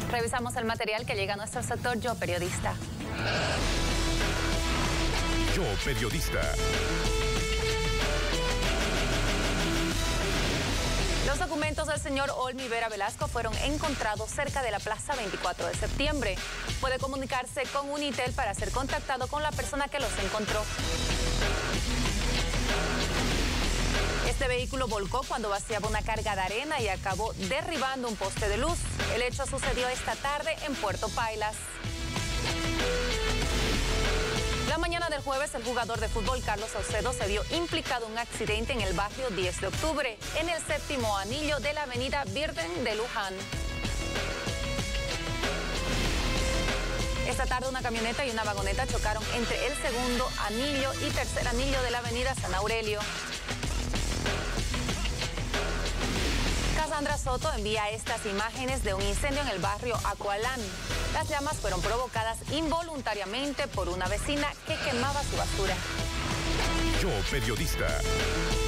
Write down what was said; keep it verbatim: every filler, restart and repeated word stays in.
Revisamos el material que llega a nuestro sector Yo Periodista. Yo Periodista. Los documentos del señor Olmi Vera Velasco fueron encontrados cerca de la Plaza veinticuatro de septiembre. Puede comunicarse con Unitel para ser contactado con la persona que los encontró. Este vehículo volcó cuando vaciaba una carga de arena y acabó derribando un poste de luz. El hecho sucedió esta tarde en Puerto Pailas. La mañana del jueves, el jugador de fútbol Carlos Saucedo se vio implicado en un accidente en el barrio diez de octubre, en el séptimo anillo de la avenida Virgen de Luján. Esta tarde una camioneta y una vagoneta chocaron entre el segundo anillo y tercer anillo de la avenida San Aurelio. Cassandra Soto envía estas imágenes de un incendio en el barrio Acualán. Las llamas fueron provocadas involuntariamente por una vecina que quemaba su basura. Yo Periodista.